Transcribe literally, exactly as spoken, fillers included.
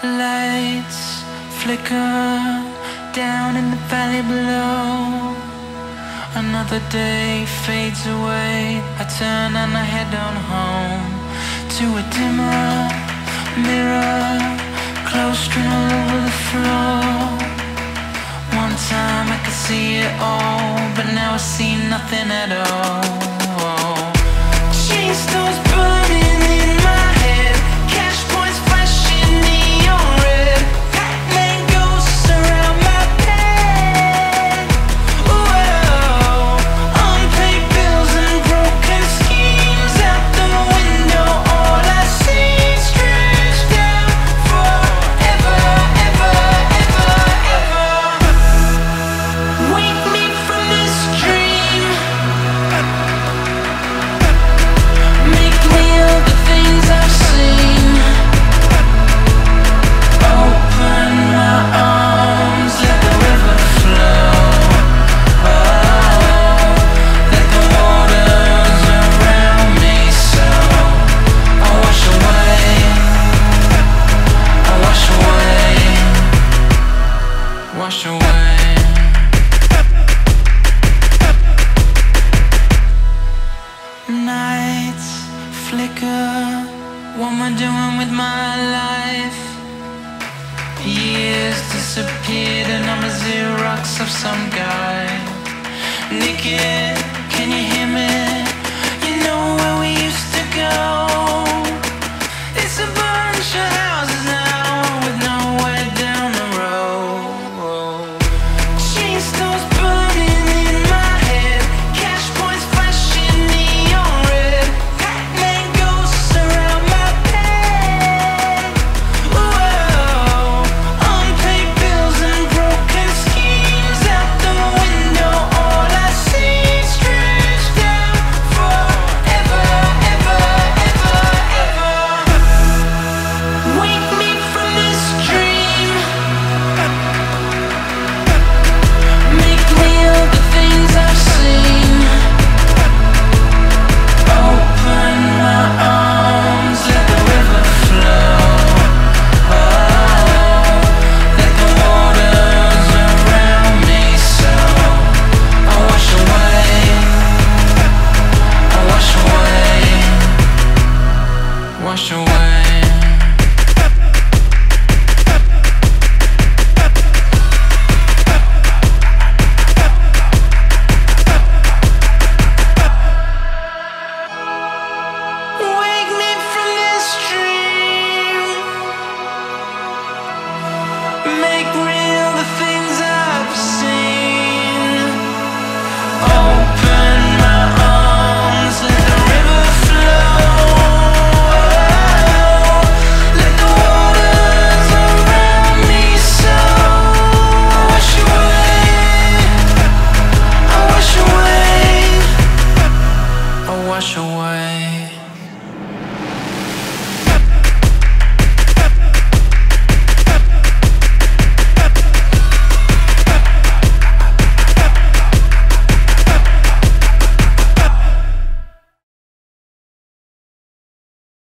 Lights flicker down in the valley below. Another day fades away. I turn and I head on home to a dimmer mirror, clothes strewn all over the floor. One time I could see it all, but now I see nothing at all. Chain stores burning in my head, cash points flashing neon red, Pac-Man ghosts around my bed. Whoa, unpaid bills and broken schemes out the window. All I see is stretched out forever, ever, ever, ever. Wake me from this dream. Make me of the things I've seen. Open my arms, let the river flow. Oh, let the waters around me so I wash away, I wash away, wash away. Nights flicker, what am I doing with my life? Years disappeared and I'm a Xerox of some guy. Naked, can you hear me? You know where we used to go. It's a bunch of houses now with nowhere down the road. Chain stores burning in my head, cash points flashing neon red, Pac-Man ghosts around my bed. Whoa, unpaid bills and broken schemes out the window. All I see is stretched out forever, ever, ever, ever. Wake me from this dream. Make me of the things I've seen. Open my arms, let the river flow. Oh, let the waters around me so I wash away, I wash away, wash away.